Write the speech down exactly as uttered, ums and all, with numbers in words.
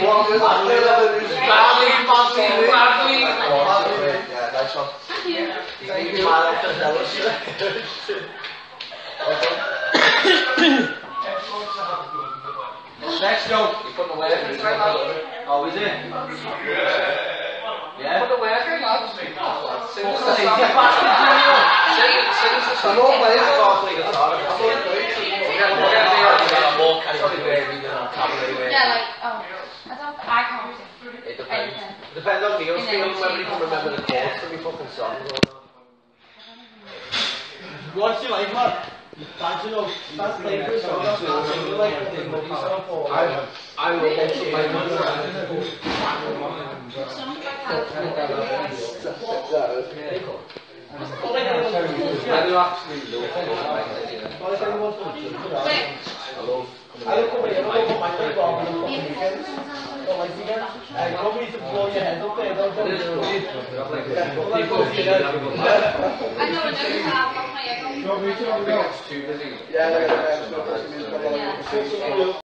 nice one. Thank you. Thank you. Next joke. You put the work in. Oh, is it? Yeah. Put the work in, lads. Sing us a song. Sing us a song. I'm all playing. I can't play guitar. I'm all playing. We're going to be more kind of gravy than on cabaret. Yeah, like, oh, I don't, I can't sing. It depends. It depends on Neil's feeling, whether he can remember the chords to me fucking songs or not. What's your life, man? Don't you know? That's playing for a song. That's not singing like a thing that you song for. I I will also play my I do actually love Hello. I don't come here, I don't put my leg on on the weekends. Don't like weekends. I don't need to blow your head up there, don't you? People see that. I know, I just have my ego. Too busy. Yeah, yeah, yeah.